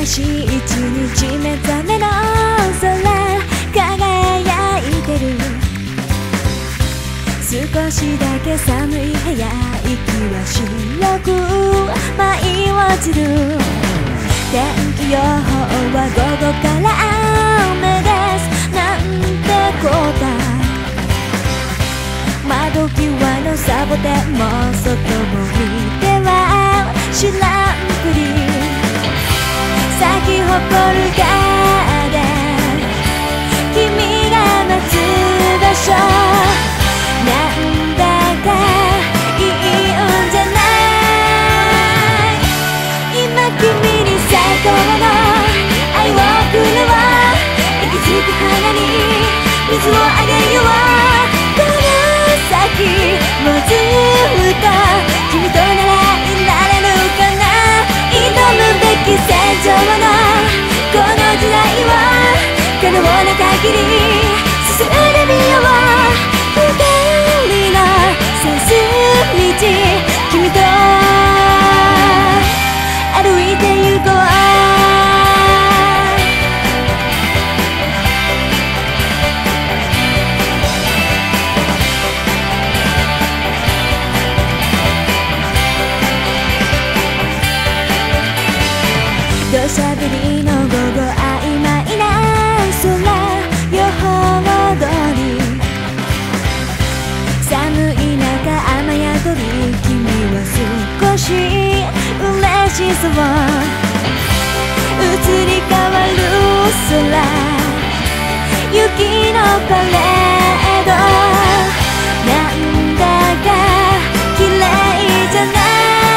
しい一日目覚めの空輝いてる。少しだけ寒い部屋、息は白く舞い落ちる。天気予報は午後から雨です。なんてこった窓際のサボテンも外も見ては知らんぷり。咲き誇るガーデン、君が待つ場所、なんだかいいんじゃない。今君に最高の愛をくれよ。息づく花に水をあげよう。この先もずっと君とならいられるかな。挑むべき戦場のこの時代を可能な限り進んでみよう。二人の進む道、君と歩いてゆこう。土砂降りの午後、曖昧な空、予報通り寒い中雨宿り、君は少し嬉しそう。移り変わる空、雪のパレード、なんだか綺麗じゃない。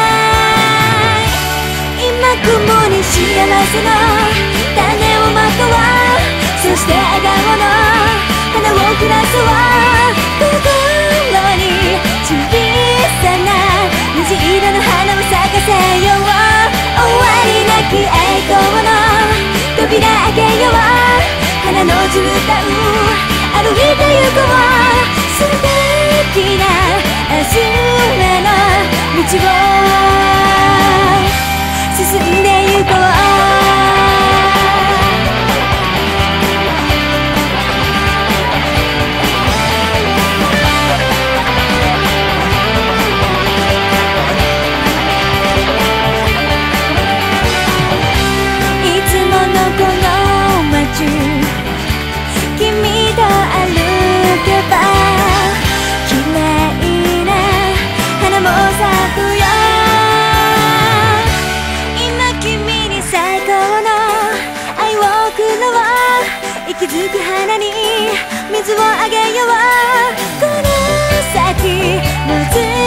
今雲に幸せの種をまとう。そして笑顔の花を降らそう。心に小さな虹色の花を咲かせよう。終わりなき栄光の扉開けよう。花の絨毯歩いてゆこう。素敵な明日への道を進んでゆこう。いつものこの街、君と歩けば綺麗な花も咲くよ。息づく花に水をあげよう。この先もず